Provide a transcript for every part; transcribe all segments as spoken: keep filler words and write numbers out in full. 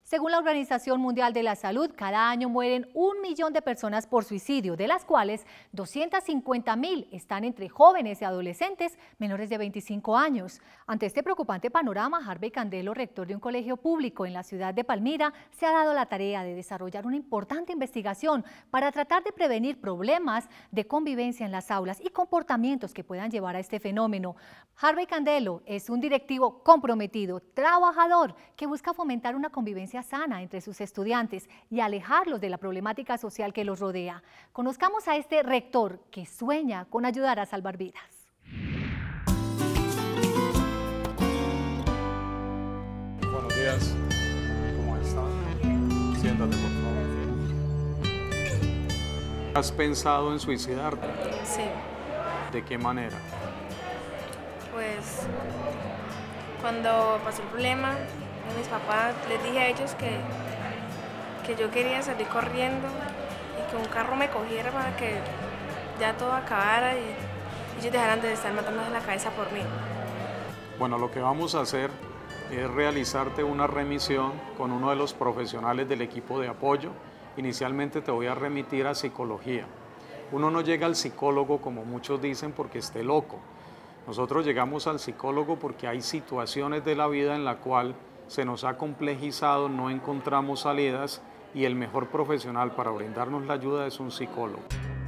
Según la Organización Mundial de la Salud, cada año mueren un millón de personas por suicidio, de las cuales doscientos cincuenta mil están entre jóvenes y adolescentes menores de veinticinco años. Ante este preocupante panorama, Harvey Candelo, rector de un colegio público en la ciudad de Palmira, se ha dado la tarea de desarrollar una importante investigación para tratar de prevenir problemas de convivencia en las aulas y comportamientos que puedan llevar a este fenómeno. Harvey Candelo es un directivo comprometido, trabajador, que busca fomentar una convivencia sana entre sus estudiantes y alejarlos de la problemática social que los rodea. Conozcamos a este rector que sueña con ayudar a salvar vidas. Buenos días, ¿cómo estás? Siéntate, por favor. ¿Has pensado en suicidarte? Sí. ¿De qué manera? Pues cuando pasó el problema, mis papás, les dije a ellos que, que yo quería salir corriendo y que un carro me cogiera para que ya todo acabara y ellos dejaran de estar matándose la cabeza por mí. Bueno, lo que vamos a hacer es realizarte una remisión con uno de los profesionales del equipo de apoyo. Inicialmente te voy a remitir a psicología. Uno no llega al psicólogo, como muchos dicen, porque esté loco. Nosotros llegamos al psicólogo porque hay situaciones de la vida en la cual se nos ha complejizado, no encontramos salidas y el mejor profesional para brindarnos la ayuda es un psicólogo.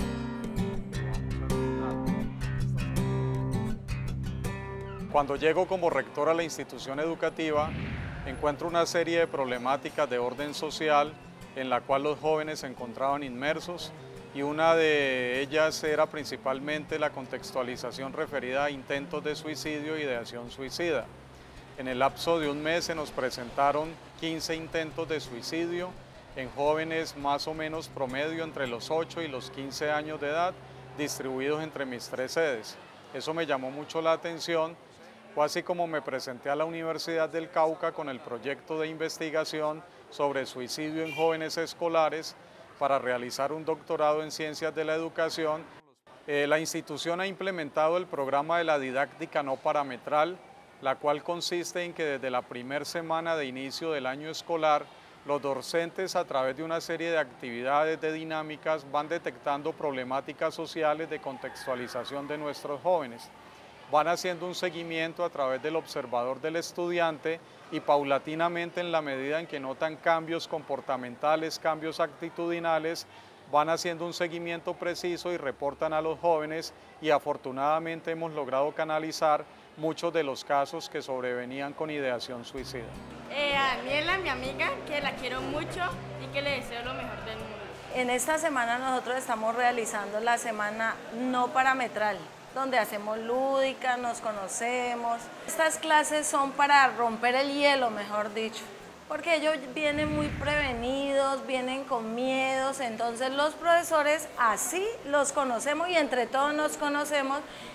Cuando llego como rector a la institución educativa, encuentro una serie de problemáticas de orden social en la cual los jóvenes se encontraban inmersos y una de ellas era principalmente la contextualización referida a intentos de suicidio y ideación suicida. En el lapso de un mes se nos presentaron quince intentos de suicidio en jóvenes más o menos promedio entre los ocho y los quince años de edad, distribuidos entre mis tres sedes. Eso me llamó mucho la atención, fue así como me presenté a la Universidad del Cauca con el proyecto de investigación sobre suicidio en jóvenes escolares para realizar un doctorado en Ciencias de la Educación. Eh, la institución ha implementado el programa de la didáctica no parametral, la cual consiste en que desde la primera semana de inicio del año escolar, los docentes a través de una serie de actividades, de dinámicas, van detectando problemáticas sociales de contextualización de nuestros jóvenes. Van haciendo un seguimiento a través del observador del estudiante y paulatinamente, en la medida en que notan cambios comportamentales, cambios actitudinales, van haciendo un seguimiento preciso y reportan a los jóvenes, y afortunadamente hemos logrado canalizar muchos de los casos que sobrevenían con ideación suicida. Eh, a Daniela, mi amiga, que la quiero mucho y que le deseo lo mejor del mundo. En esta semana nosotros estamos realizando la semana no parametral, donde hacemos lúdica, nos conocemos. Estas clases son para romper el hielo, mejor dicho, porque ellos vienen muy prevenidos, vienen con miedos, entonces los profesores así los conocemos y entre todos nos conocemos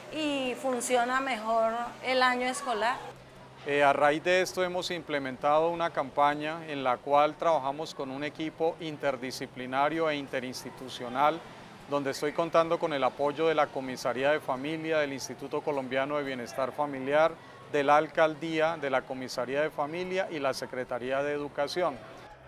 y funciona mejor el año escolar. Eh, a raíz de esto hemos implementado una campaña en la cual trabajamos con un equipo interdisciplinario e interinstitucional, donde estoy contando con el apoyo de la Comisaría de Familia, del Instituto Colombiano de Bienestar Familiar, de la Alcaldía, de la Comisaría de Familia y la Secretaría de Educación.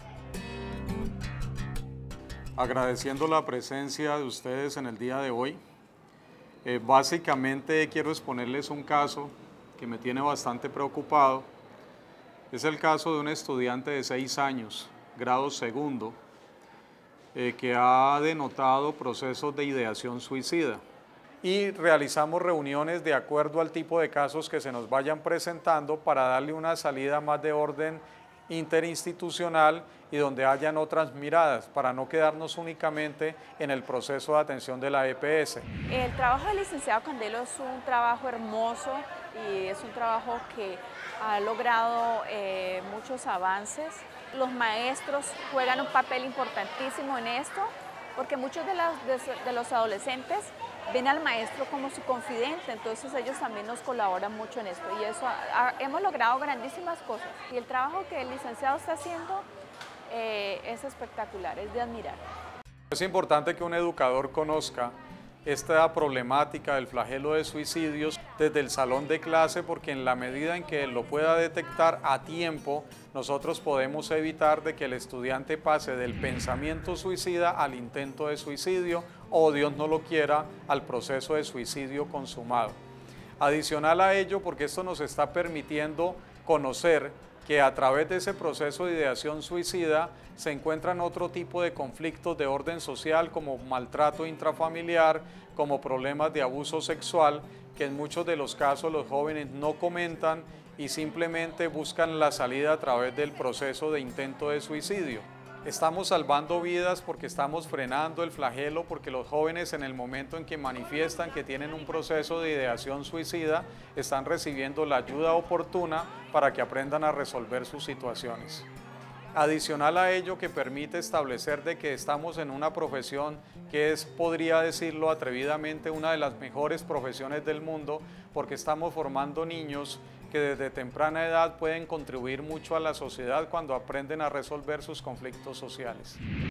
Agradeciendo la presencia de ustedes en el día de hoy, eh, básicamente quiero exponerles un caso que me tiene bastante preocupado. Es el caso de un estudiante de seis años, grado segundo, eh, que ha denotado procesos de ideación suicida. Y realizamos reuniones de acuerdo al tipo de casos que se nos vayan presentando para darle una salida más de orden interinstitucional y donde hayan otras miradas, para no quedarnos únicamente en el proceso de atención de la E P S. El trabajo del licenciado Candelo es un trabajo hermoso y es un trabajo que ha logrado eh, muchos avances. Los maestros juegan un papel importantísimo en esto, porque muchos de, las, de, de los adolescentes ven al maestro como su confidente, entonces ellos también nos colaboran mucho en esto y eso ha, ha, hemos logrado grandísimas cosas y el trabajo que el licenciado está haciendo eh, es espectacular, es de admirar. Es importante que un educador conozca esta problemática del flagelo de suicidios desde el salón de clase, porque en la medida en que lo pueda detectar a tiempo nosotros podemos evitar de que el estudiante pase del pensamiento suicida al intento de suicidio o, Dios no lo quiera, al proceso de suicidio consumado. Adicional a ello, porque esto nos está permitiendo conocer que a través de ese proceso de ideación suicida se encuentran otro tipo de conflictos de orden social como maltrato intrafamiliar, como problemas de abuso sexual, que en muchos de los casos los jóvenes no comentan y simplemente buscan la salida a través del proceso de intento de suicidio. Estamos salvando vidas porque estamos frenando el flagelo, porque los jóvenes en el momento en que manifiestan que tienen un proceso de ideación suicida, están recibiendo la ayuda oportuna para que aprendan a resolver sus situaciones. Adicional a ello, que permite establecer de que estamos en una profesión que es, podría decirlo atrevidamente, una de las mejores profesiones del mundo, porque estamos formando niños que desde temprana edad pueden contribuir mucho a la sociedad cuando aprenden a resolver sus conflictos sociales.